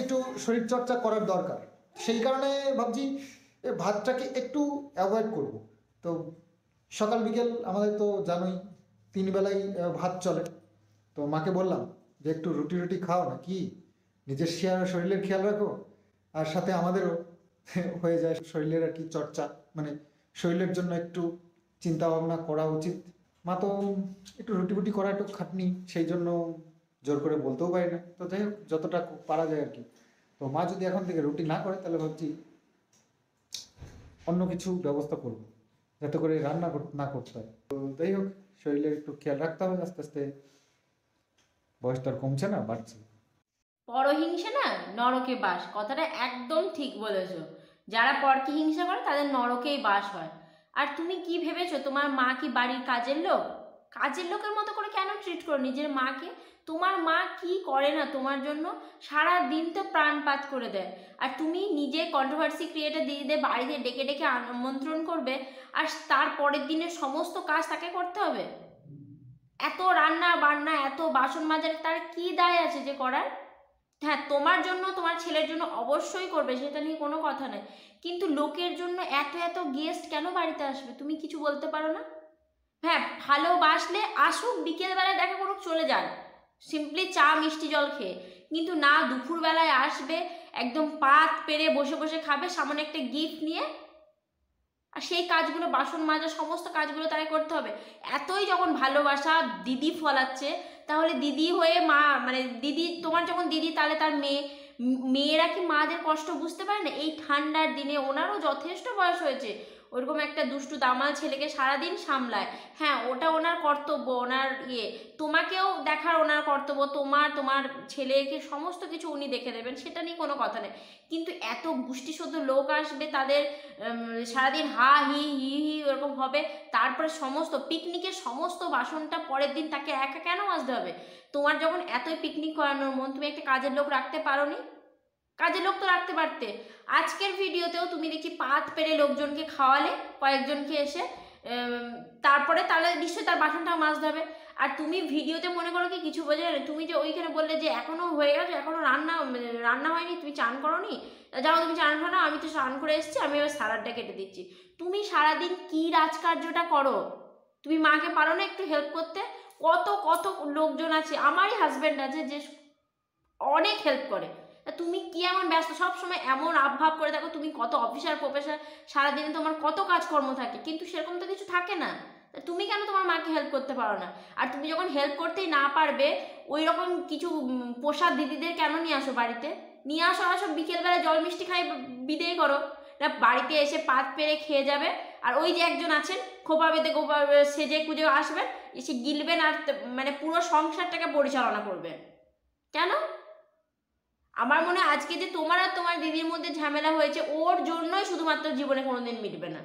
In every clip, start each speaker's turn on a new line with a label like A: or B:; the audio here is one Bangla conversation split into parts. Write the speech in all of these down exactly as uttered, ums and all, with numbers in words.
A: একটু শরীরচর্চা করার দরকার, সেই কারণে ভাবছি এই ভাতটাকে একটু অ্যাভয়েড করব। তো সকাল বিকেল আমাদের তো জানোই তিন বেলাই ভাত চলে। তো মাকে বললাম যে একটু রুটি রুটি খাও না, কি নিজের শরীরের খেয়াল রাখো, আর সাথে আমাদেরও হয়ে যায় শরীরের আর কি চর্চা, মানে শরীরের জন্য একটু চিন্তা ভাবনা করা উচিত। মা তো একটু রুটি রুটি করা একটু খাটনি, সেই জন্য জোর করে বলতেও পারি না। তো যাই হোক, যতটা পারা যায় আর কি। তো মা যদি এখন থেকে রুটি না করে তাহলে ভাবছি অন্য কিছু ব্যবস্থা করবো যাতে করে রান্না না করতে হয়। তো যাই হোক, শরীরের একটু খেয়াল রাখতে হবে, আস্তে আস্তে বয়সটা আর কমছে না, বাড়ছে।
B: পরহিংসা না নরকে বাস, কথাটা একদম ঠিক বলেছ। যারা পরকে হিংসা করে তাদের নরকেই বাস হয়। আর তুমি কি ভেবেছো তোমার মা কি বাড়ির কাজের লোক? কাজের লোকের মতো করে কেন ট্রিট করো নিজের মাকে? তোমার মা কি করে না তোমার জন্য? সারা দিন তো প্রাণপাত করে দেয়, আর তুমি নিজে কন্ট্রোভার্সি ক্রিয়েটে দিদিদের বাড়িতে ডেকে ডেকে আমন্ত্রণ করবে, আর তার পরের দিনের সমস্ত কাজ তাকে করতে হবে? এত রান্না বান্না, এত বাসন মাজার তার কি দায় আছে যে করার? হ্যাঁ, তোমার জন্য তোমার ছেলের জন্য অবশ্যই করবে, সেটা নিয়ে কোনো কথা নেই, কিন্তু লোকের জন্য এত এত গেস্ট কেন বাড়িতে আসবে তুমি কিছু বলতে পারো না? হ্যাঁ, ভালোবাসলে আসুক, বিকেলবেলায় দেখা করুক, চলে যান সিম্পলি চা মিষ্টি জল খেয়ে, কিন্তু না দুপুরবেলায় আসবে একদম পাত পেরে বসে বসে খাবে সামনে একটা গিফট নিয়ে, আর সেই কাজগুলো বাসন মাজা সমস্ত কাজগুলো তাই করতে হবে। এতই যখন ভালোবাসা দিদি ফলাচ্ছে, তাহলে দিদি হয়ে মা, মানে দিদি তোমার যখন দিদি, তাহলে তার মেয়ে, মেয়েরা কি মাদের কষ্ট বুঝতে পারে না? এই ঠান্ডার দিনে ওনারও যথেষ্ট বয়স হয়েছে, ওরকম একটা দুষ্টু দামাল ছেলেকে সারাদিন সামলায়। হ্যাঁ, ওটা ওনার কর্তব্য, ওনার ইয়ে, তোমাকেও দেখার ওনার কর্তব্য, তোমার তোমার ছেলেকে সমস্ত কিছু উনি দেখে দেবেন, সেটা নিয়ে কোনো কথা নেই, কিন্তু এত গোষ্ঠীসুদ্ধ লোক আসবে, তাদের সারাদিন হা হি হি হি ওরকম হবে, তারপরে সমস্ত পিকনিকের সমস্ত বাসনটা পরের দিন তাকে একা কেন মাজতে হবে? তোমার যখন এতই পিকনিক করানোর মন, তুমি একটা কাজের লোক রাখতে পারো নি? কাজের লোক তো রাখতে পারতে। আজকের ভিডিওতেও তুমি দেখি পাত পেরে লোকজনকে খাওয়ালে, কয়েকজনকে এসে, তারপরে তাহলে নিশ্চয়ই তার বাসনটাও মাজতে হবে। আর তুমি ভিডিওতে মনে করো কি কিছু বোঝে না, তুমি যে ওইখানে বললে যে এখনো হয়ে গেছে, এখনো রান্না রান্না হয়নি, তুমি চান করো নি, যাও তুমি চান করো না, আমি তো চান করে এসেছি, আমি এবার সালাডটা কেটে দিচ্ছি। তুমি সারাদিন কি রাজকার্যটা করো? তুমি মাকে পারো না একটু হেল্প করতে? কত কত লোকজন আছে, আমারই হাজব্যান্ড আছে যে অনেক হেল্প করে, তুমি কি এমন ব্যস্ত সবসময় এমন আবভাব করে দেখো তুমি কত অফিসার প্রফেসর, সারাদিনে তোমার কত কাজকর্ম থাকে, কিন্তু সেরকম তো কিছু থাকে না। তুমি কেন তোমার মাকে হেল্প করতে পারো না? আর তুমি যখন হেল্প করতেই না পারবে, ওই রকম কিছু পোষা দিদিদের কেন নিয়ে আসো বাড়িতে? নিয়ে আসো, আসো বিকেলবেলা জল মিষ্টি খাই বিদেয় করো না, বাড়িতে এসে পাত পেরে খেয়ে যাবে। আর ওই যে একজন আছেন খোপা বেঁধে খোপা সেজে কুজে আসবেন, এসে গিলবেন, আর মানে পুরো সংসারটাকে পরিচালনা করবেন। কেন? আমার মনে হয় আজকে যে তোমার আর তোমার দিদির মধ্যে ঝামেলা হয়েছে, ওর জন্যই শুধুমাত্র জীবনে কোনোদিন মিটবে না।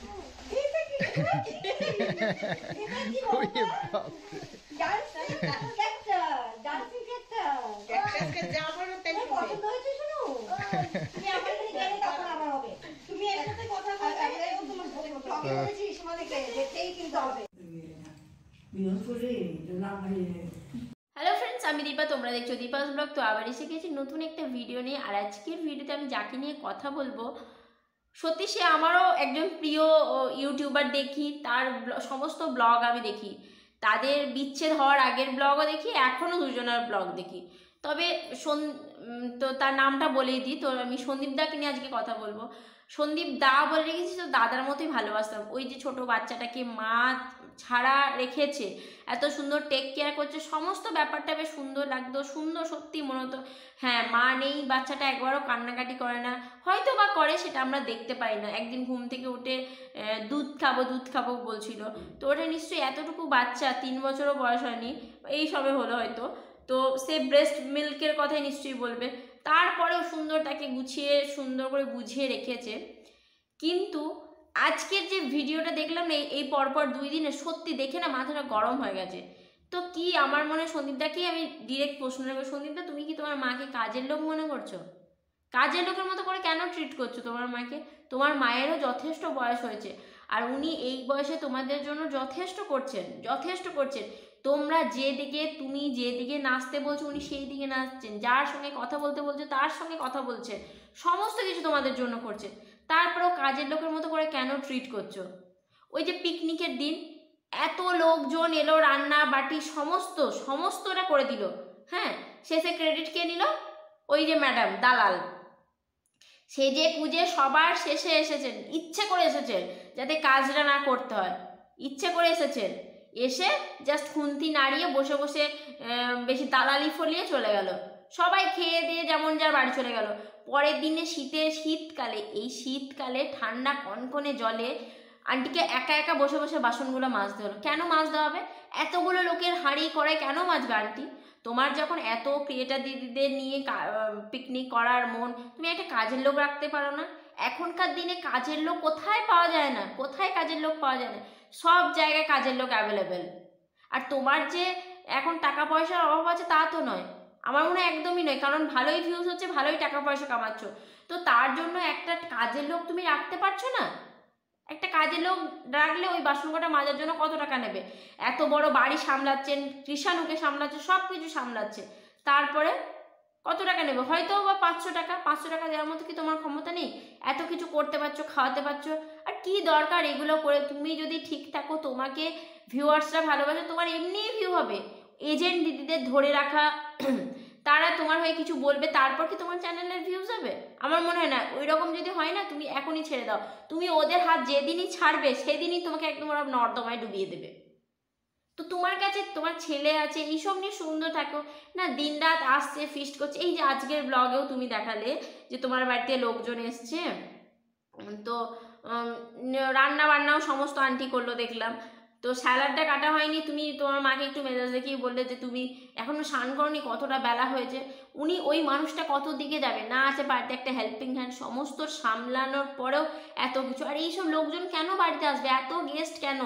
B: হ্যালো ফ্রেন্ডস, আমি দীপা, তোমরা দেখছো দীপাস ব্লগ। তো আবার এসে গেছি নতুন একটা ভিডিও নিয়ে। আর আজকের ভিডিওতে আমি যাকে নিয়ে কথা বলবো, সত্যি সে আমারও একজন প্রিয় ইউটিউবার, দেখি তার সমস্ত ব্লগ আমি দেখি, তাদের বিচ্ছেদ হওয়ার আগের ব্লগও দেখি, এখনও দুজনের ব্লগ দেখি। তবে তো তার নামটা বলেই দিই, তো আমি সন্দীপ দাকে নিয়ে আজকে কথা বলবো। সন্দীপ দা বলে রেখেছি, তো দাদার মতোই ভালোবাসতাম। ওই যে ছোট বাচ্চাটাকে মা ছাড়া রেখেছে, এত সুন্দর টেক কেয়ার করছে, সমস্ত ব্যাপারটা বেশ সুন্দর লাগতো, সুন্দর সত্যি মনে হতো হ্যাঁ মা নেই, বাচ্চাটা একবারও কান্নাকাটি করে না, হয়তো বা করে সেটা আমরা দেখতে পাই না। একদিন ঘুম থেকে উঠে দুধ খাবো দুধ খাবো বলছিল, তো ওটা নিশ্চয়ই এতটুকু বাচ্চা, তিন বছরও বয়স হয়নি, এই সবে হলো হয়তো, তো সে ব্রেস্ট মিল্কের কথাই নিশ্চয়ই বলবে। তারপরেও সুন্দর তাকে গুছিয়ে সুন্দর করে বুঝিয়ে রেখেছে। কিন্তু আজকের যে ভিডিওটা দেখলাম এই এই পরপর দুই দিনে, সত্যি দেখে না মাথাটা গরম হয়ে গেছে। তো কি আমার মনে হয় সন্দীপদাকেই আমি ডিরেক্ট প্রশ্ন নেবো, সন্দীপদা তুমি কি তোমার মাকে কাজের লোক মনে করছো? কাজের লোকের মতো করে কেন ট্রিট করছো তোমার মাকে? তোমার মায়েরও যথেষ্ট বয়স হয়েছে, আর উনি এই বয়সে তোমাদের জন্য যথেষ্ট করছেন, যথেষ্ট করছেন। তোমরা যেদিকে তুমি যেদিকে নাচতে বলছো উনি সেই দিকে নাচছেন, যার সঙ্গে কথা বলতে বলছো তার সঙ্গে কথা বলছে, সমস্ত কিছু তোমাদের জন্য করছে, তারপরেও কাজের লোকের মতো করে কেন ট্রিট করছো? ওই যে পিকনিকের দিন এত লোকজন এলো, রান্না বাটি সমস্ত সমস্তটা করে দিল, হ্যাঁ, শেষে ক্রেডিট কে নিল? ওই যে ম্যাডাম দালাল, সেজে কুজে সবার শেষে এসেছেন, ইচ্ছে করে এসেছেন যাতে কাজটা না করতে হয়, ইচ্ছে করে এসেছেন, এসে জাস্ট খুন্তি নাড়িয়ে বসে বসে বেশি দালালি ফলিয়ে চলে গেল, সবাই খেয়ে দিয়ে যেমন যার বাড়ি চলে গেল। পরের দিনে শীতে শীতকালে এই শীতকালে ঠান্ডা কনকনে জলে আন্টিকে একা একা বসে বসে বাসনগুলো মাজতে হলো। কেন মাজতে হবে? এতগুলো লোকের হাঁড়ি করে কেন মাজবে আন্টি? তোমার যখন এত ক্রিয়েটার দিদিদের নিয়ে পিকনিক করার মন, তুমি একটা কাজের লোক রাখতে পারো না? এখনকার দিনে কাজের লোক কোথায় পাওয়া যায় না, কোথায় কাজের লোক পাওয়া যায় না, সব জায়গায় কাজের লোক অ্যাভেলেবেল। আর তোমার যে এখন টাকা পয়সার অভাব আছে তা তো নয়, আমার মনে হয় একদমই নয়, কারণ ভালোই ভিউজ হচ্ছে, ভালোই টাকা পয়সা কামাচ্ছ, তো তার জন্য একটা কাজের লোক তুমি রাখতে পারছো না? একটা কাজের লোক রাখলে ওই বাসন কটা মাজার জন্য কত টাকা নেবে? এত বড় বাড়ি সামলাচ্ছেন, কৃষাণুকে সামলাচ্ছে, সব কিছু সামলাচ্ছে, তারপরে কত টাকা নেবে? হয়তো বা পাঁচশো টাকা, পাঁচশো টাকা দেওয়ার মতো কি তোমার ক্ষমতা নেই? এত কিছু করতে পারছো, খাওয়াতে পারছো, আর কি দরকার এগুলো করে? তুমি যদি ঠিক থাকো, তোমাকে ভিউয়ার্সরা ভালোবাসে, তোমার এমনিই ভিউ হবে। এজেন্ট দিদিদের ধরে রাখা, তারা তোমার হয়ে কিছু বলবে, তারপর কি তোমার চ্যানেলের ভিউজ হবে? আমার মনে হয় না। ওই রকম যদি হয় না, তুমি এখনই ছেড়ে দাও। তুমি ওদের হাত যেদিনই ছাড়বে সেদিনই তোমাকে একদম ওরা নর্দমায় ডুবিয়ে দেবে। তো তোমার কাছে তোমার ছেলে আছে, এইসব নিয়ে সুন্দর থাকো না, দিন রাত আসছে ফিস্ট করছে। এই যে আজকের ব্লগেও তুমি দেখালে যে তোমার বাড়িতে লোকজন এসছে, তো রান্না বান্নাও সমস্ত আন্টি করলো দেখলাম। তো স্যালাডটা কাটা হয়নি, তুমি তোমার মাকে একটু মেজাজ দেখিয়ে বললে যে তুমি এখনো স্নান করনি, কতটা বেলা হয়েছে। উনি ওই মানুষটা কত দিকে যাবে না, আছে বাড়িতে একটা হেল্পিং হ্যান্ড, সমস্ত সামলানোর পরেও এত কিছু। আর এইসব লোকজন কেন বাড়িতে আসবে? এত গেস্ট কেন?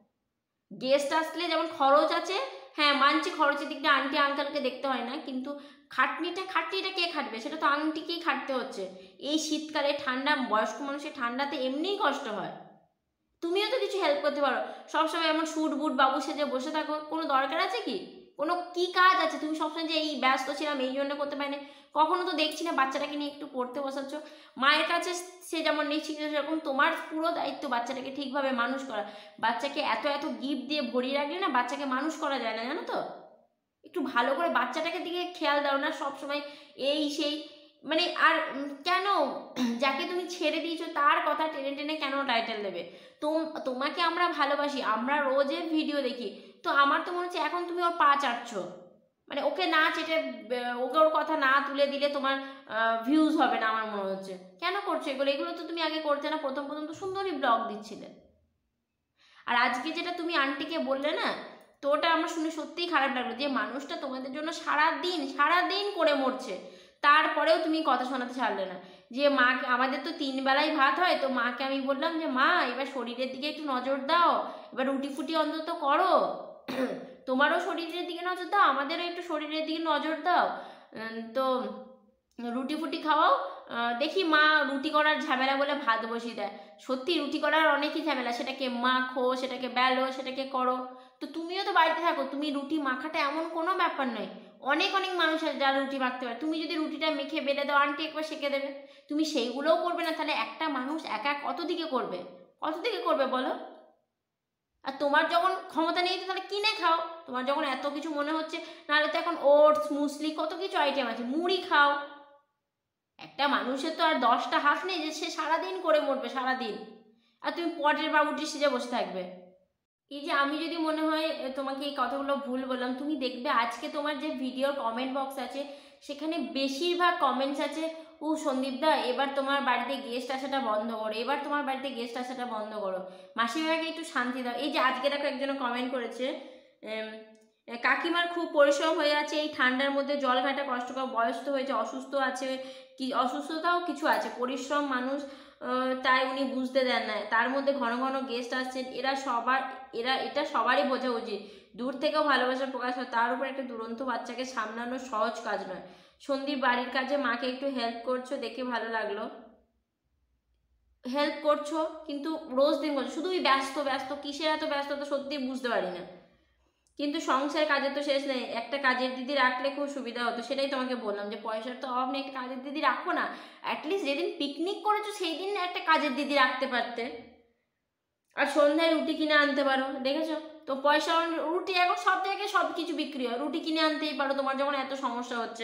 B: গেস্ট আসলে যেমন খরচ আছে, হ্যাঁ মানছি খরচের দিকটা আন্টি আঙ্কালকে দেখতে হয় না, কিন্তু খাটনিটা খাটনিটা কে খাটবে? সেটা তো আন্টিকেই খাটতে হচ্ছে। এই শীতকালে ঠান্ডা, বয়স্ক মানুষের ঠান্ডাতে এমনিই কষ্ট হয়। তুমিও তো কিছু হেল্প করতে পারো, সবসময় এমন শুট বুট বাবু সেজে বসে থাকো, কোনো দরকার আছে কি? কোনো কি কাজ আছে? তুমি সবসময় যে এই ব্যস্ত ছিলাম এই জন্য করতে পারিনি, কখনো তো দেখছি না বাচ্চাটাকে নিয়ে একটু পড়তে বসাচ্ছ। মায়ের কাছে সে যেমন নিশ্চিত, সেরকম তোমার পুরো দায়িত্ব বাচ্চাটাকে ঠিকভাবে মানুষ করা। বাচ্চাকে এত এত গিফট দিয়ে ভরিয়ে রাখলে না বাচ্চাকে মানুষ করা যায় না, জানো তো? একটু ভালো করে বাচ্চাটাকে দিকে খেয়াল দাও না সবসময় এই সেই, মানে আর কেন যাকে তুমি ছেড়ে দিয়েছো তার কথা টেনে টেনে কেন টাইটেল দেবে? তোম তোমাকে আমরা ভালোবাসি, আমরা রোজে ভিডিও দেখি, তো আমার তো মনে হচ্ছে এখন তুমি ওর পা চাটছো, মানে ওকে না চেটে ওকে ওর কথা না তুলে দিলে তোমার ভিউজ হবে না আমার মনে হচ্ছে। কেন করছো এগুলো? এগুলো তো তুমি আগে করতে না, প্রথম প্রথম তো সুন্দরই ব্লগ দিচ্ছিলে। আর আজকে যেটা তুমি আন্টিকে বললে না, তো ওটা আমার শুনে সত্যিই খারাপ লাগলো, যে মানুষটা তোমাদের জন্য সারা দিন সারা দিন করে মরছে, তারপরেও তুমি কথা শোনাতে ছাড়লে না। যে মাকে, আমাদের তো তিন বেলায় ভাত হয়, তো মাকে আমি বললাম যে মা এবার শরীরের দিকে একটু নজর দাও, এবার রুটি ফুটি অন্তত করো, তোমারও শরীরের দিকে নজর দাও, আমাদেরও একটু শরীরের দিকে নজর দাও, তো রুটি ফুটি খাওয়াও। দেখি মা রুটি করার ঝামেলা বলে ভাত বসিয়ে দেয়, সত্যি রুটি করার অনেকই ঝামেলা, সেটাকে মাখো, সেটাকে বেলো, সেটাকে করো। তো তুমিও তো বাড়িতে থাকো, তুমি রুটি মাখাটা এমন কোনো ব্যাপার নয়, অনেক অনেক মানুষ আছে যারা রুটি মাখতে পারে। তুমি যদি রুটিটা মেখে বেলে দাও, আন্টি একবার শিখে দেবে। তুমি সেইগুলোও করবে না, তাহলে একটা মানুষ একা কত দিকে করবে, কত দিকে করবে বলো? আর তোমার যখন ক্ষমতা নেই তাহলে কিনে খাও, তোমার যখন এত কিছু মনে হচ্ছে, নাহলে তো এখন ওটস মুসলি কত কিছু আইটেম আছে, মুড়ি খাও। একটা মানুষের তো আর দশটা হাত নেই যে সে সারাদিন করে মরবে সারাদিন, আর তুমি পটের বাবুটি সেজে বসে থাকবে। এই যে আমি যদি মনে হয় তোমাকে এই কথাগুলো ভুল বললাম, তুমি দেখবে আজকে তোমার যে ভিডিওর কমেন্ট বক্স আছে সেখানে বেশিরভাগ কমেন্টস আছে, ও সন্দীপদা এবার তোমার বাড়িতে গেস্ট আসাটা বন্ধ করো, এবার তোমার বাড়িতে গেস্ট আসাটা বন্ধ করো, মাসিমাকে একটু শান্তি দাও। এই যে আজকে দেখো একজন কমেন্ট করেছে, কাকিমার খুব পরিশ্রম হয়ে আছে এই ঠান্ডার মধ্যে, জল ঘাটা কষ্টকর, বয়স তো হয়েছে, অসুস্থ আছে, কি অসুস্থতাও কিছু আছে, পরিশ্রম মানুষ, তাই উনি বুঝতে দেন না, তার মধ্যে ঘন ঘন গেস্ট আসছেন, এরা সবার এরা এটা সবারই বোঝা উচিত, দূর থেকেও ভালোবাসা প্রকাশ হয়, তার উপর একটা দুরন্ত বাচ্চাকে সামলানো সহজ কাজ নয়। সন্দীপ বাড়ির কাজে মাকে একটু হেল্প করছো দেখে ভালো লাগলো, হেল্প করছো কিন্তু রোজ দিন করছো, শুধুই ব্যস্ত ব্যস্ত, কিসের এত ব্যস্ত তো সত্যি বুঝতে পারি না। কিন্তু সংসার কাজের তো শেষ নেই, একটা কাজের দিদি রাখলে খুব সুবিধা হতো, সেটাই তোমাকে বললাম যে পয়সার তো অভাব নেই, একটা কাজের দিদি রাখো না। অ্যাটলিস্ট যেদিন পিকনিক করেছো সেই দিন একটা কাজের দিদি রাখতে পারতে। আর সন্ধ্যায় রুটি কিনে আনতে পারো, দেখেছো তো পয়সা, রুটি এখন সব জায়গায় সব কিছু বিক্রি হয়, রুটি কিনে আনতেই পারো তোমার যখন এত সমস্যা হচ্ছে।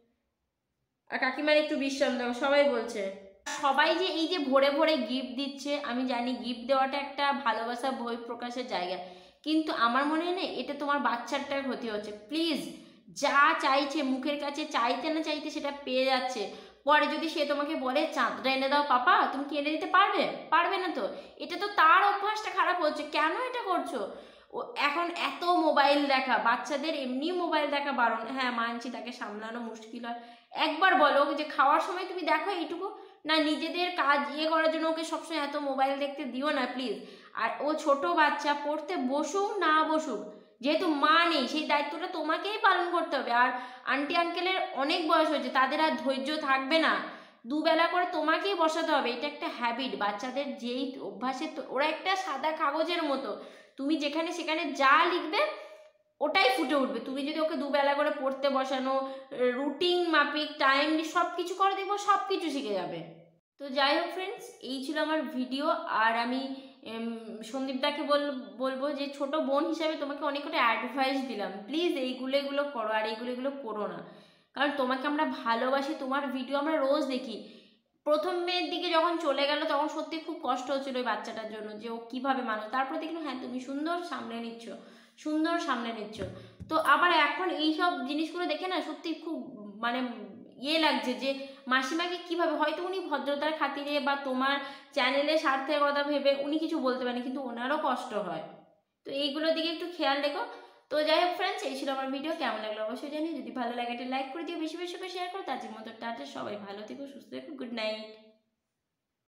B: আর কাকিমার একটু বিশ্রাম দাও, সবাই বলছে। সবাই যে এই যে ভোরে ভোরে গিফট দিচ্ছে, আমি জানি গিফট দেওয়াটা একটা ভালোবাসা বই প্রকাশের জায়গা, কিন্তু আমার মনে হয় না এটা তোমার বাচ্চাটার ক্ষতি হচ্ছে। প্লিজ, যা চাইছে মুখের কাছে, চাইতে না চাইতে সেটা পেয়ে যাচ্ছে, পরে যদি সে তোমাকে বলে চাঁদটা এনে দাও পাপা, তুমি কি এনে দিতে পারবে? পারবে না তো। এটা তো তার অভ্যাসটা খারাপ হচ্ছে, কেন এটা করছো? ও এখন এত মোবাইল দেখা, বাচ্চাদের এমনি মোবাইল দেখা বারণ, হ্যাঁ মানছি তাকে সামলানো মুশকিল হয়, একবার বলো যে খাওয়ার সময় তুমি দেখো এইটুকু, না নিজেদের কাজ ইয়ে করার জন্য ওকে সবসময় এত মোবাইল দেখতে দিও না প্লিজ। আর ও ছোট বাচ্চা, পড়তে বসুক না বসুক, যেহেতু মা নেই সেই দায়িত্বটা তোমাকেই পালন করতে হবে। আর আন্টি আঙ্কেলের অনেক বয়স হয়েছে, তাদের আর ধৈর্য থাকবে না, দুবেলা করে তোমাকেই বসাতে হবে। এটা একটা হ্যাবিট, বাচ্চাদের যেই অভ্যাসে ওরা একটা সাদা কাগজের মতো, তুমি যেখানে সেখানে যা লিখবে ওটাই ফুটে উঠবে। তুমি যদি ওকে দুবেলা করে পড়তে বসানো, রুটিন মাফিক টাইম সব কিছু করে দেখবো সব কিছু শিখে যাবে। তো যাই হোক ফ্রেন্ডস, এই ছিল আমার ভিডিও। আর আমি সন্দীপদাকে বল বলবো যে ছোট বোন হিসাবে তোমাকে অনেক কটা অ্যাডভাইস দিলাম, প্লিজ এইগুলো এগুলো করো আর এইগুলো এগুলো করো না, কারণ তোমাকে আমরা ভালোবাসি, তোমার ভিডিও আমরা রোজ দেখি। প্রথমের দিকে যখন চলে গেল তখন সত্যি খুব কষ্ট হচ্ছিল ওই বাচ্চাটার জন্য, যে ও কীভাবে মানুষ, তারপর দেখলো হ্যাঁ তুমি সুন্দর সামনে নিচ্ছ, সুন্দর সামনে নিচ্ছ। তো আবার এখন এই সব জিনিসগুলো দেখে না সত্যি খুব মানে ইয়ে লাগছে যে মাসিমাকে কিভাবে, হয়তো উনি ভদ্রতার খাতিরে বা তোমার চ্যানেলের স্বার্থের কথা ভেবে উনি কিছু বলতে পারেন, কিন্তু ওনারও কষ্ট হয়। তো এইগুলোর দিকে একটু খেয়াল রেখো। তো যাই হোক ফ্রেন্ডস, এই ছিল আমার ভিডিও, কেমন লাগলো অবশ্যই জানি, যদি ভালো লাগে একটা লাইক করে দিও, বেশি বেশি করে শেয়ার করো। তার মতো টাটা, সবাই ভালো থেকো, সুস্থ থেকো, গুড নাইট।